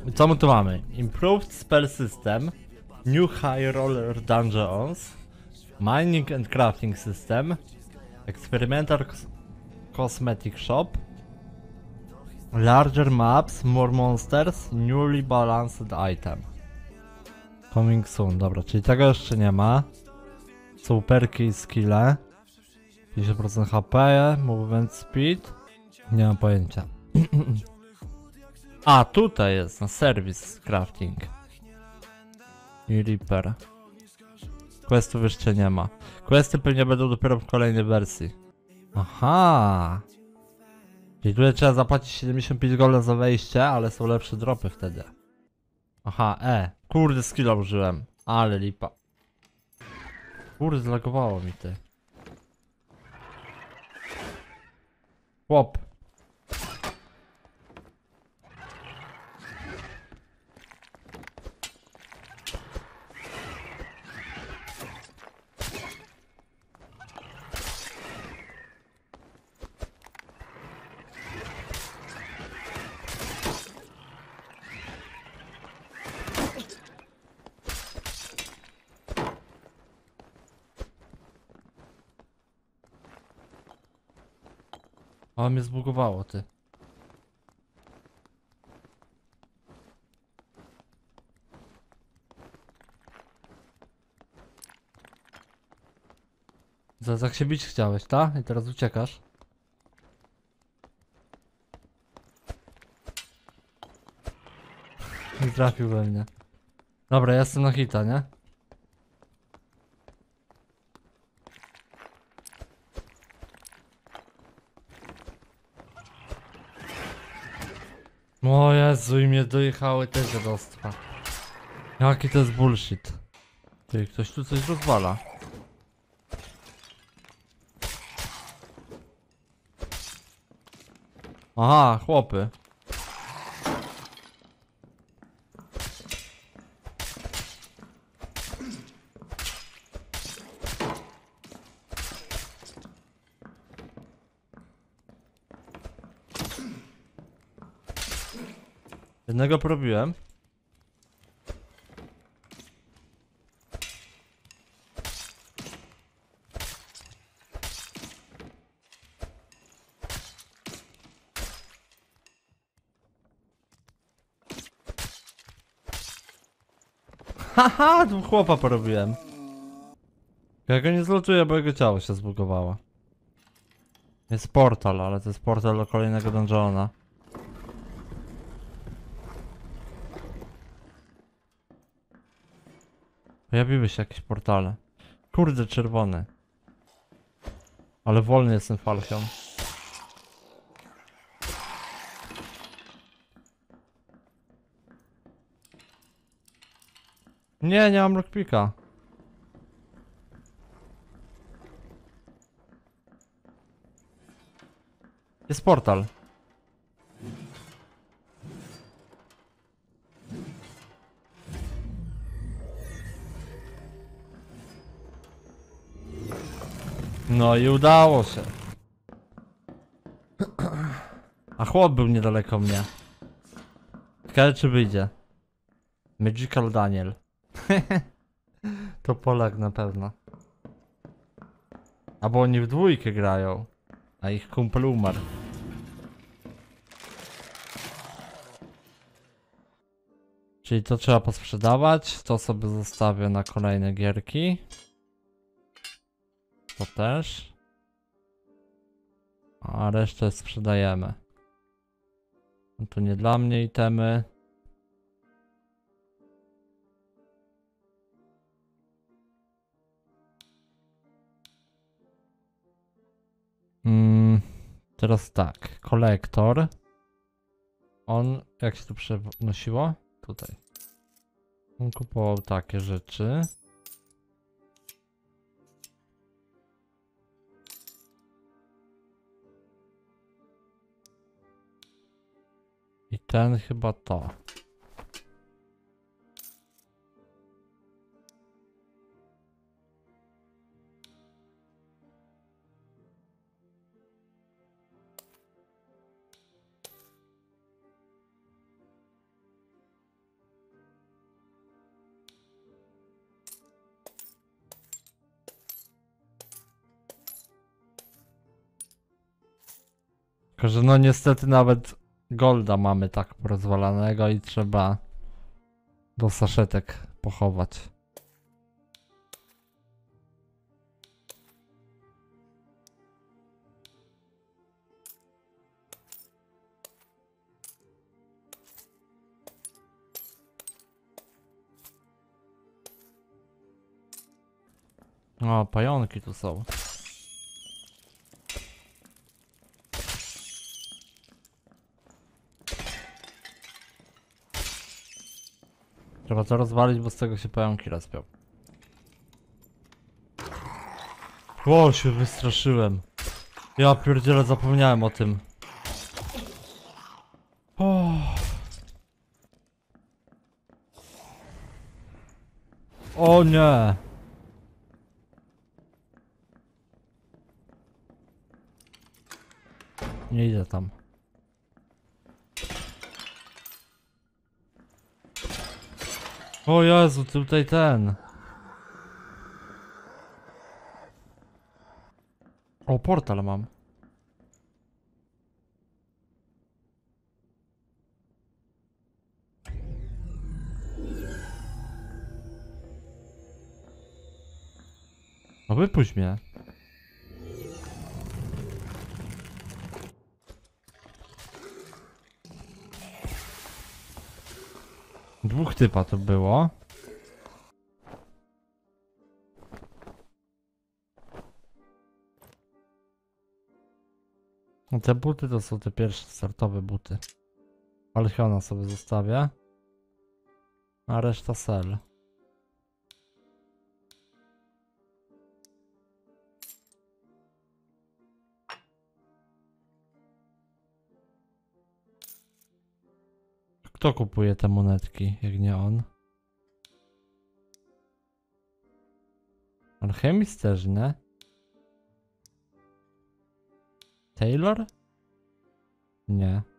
Co my tu mamy? Improved Spell System, New High Roller Dungeons, Mining and Crafting System, Experimental Cosmetic Shop, Larger Maps, More Monsters, Newly Balanced Item. Coming soon, dobra, czyli tego jeszcze nie ma. Są perki i skille. 50% HP, movement speed. Nie mam pojęcia. A, tutaj jest, na service crafting. I repair. Questów jeszcze nie ma. Questy pewnie będą dopiero w kolejnej wersji. Aha. Czyli tutaj trzeba zapłacić 75 golda za wejście, ale są lepsze dropy wtedy. Aha, kurde, skilla użyłem. Ale lipa. Kurde, zlagowało mi ty. Chłop. Ale mnie zbugowało, ty. Tak się bić chciałeś, tak? I teraz uciekasz. Nie trafił we mnie. Dobra, ja jestem na hita, nie? O Jezu, i mnie dojechały te dziadostwa. Jaki to jest bullshit. Ty, ktoś tu coś rozwala. Aha, chłopy. Jednego porobiłem. Haha, tu chłopa porobiłem. Ja go nie zlotuję, bo jego ciało się zbugowało. Jest portal, ale to jest portal do kolejnego dungeona. Pojawiły się jakieś portale. Kurde, czerwony. Ale wolny jest ten Falchion. Nie mam lockpicka. Jest portal. No i udało się. A chłop był niedaleko mnie. Ciekawe czy wyjdzie. Magical Daniel. To Polak na pewno. Albo oni w dwójkę grają. A ich kumpel umarł. Czyli to trzeba posprzedawać. To sobie zostawię na kolejne gierki. To też. A resztę sprzedajemy. No to nie dla mnie itemy. Teraz tak. Kolektor. On, jak się tu przenosiło? Tutaj. On kupował takie rzeczy. I ten chyba to. Tylko, że no niestety nawet golda mamy tak porozwalanego i trzeba do saszetek pochować. O, pająki tu są. Trzeba to rozwalić, bo z tego się pająki rozpią. O, się wystraszyłem. Ja pierdzielę, zapomniałem o tym. O. O nie. Nie idę tam. O Jezu, tutaj ten. O, portal mam. No wypuść mnie. Dwóch typa to było. No te buty to są te pierwsze startowe buty. Alchiona sobie zostawię. A reszta sel. Kto kupuje te monetki, jak nie on? Alchemist też, nie? Taylor? Nie.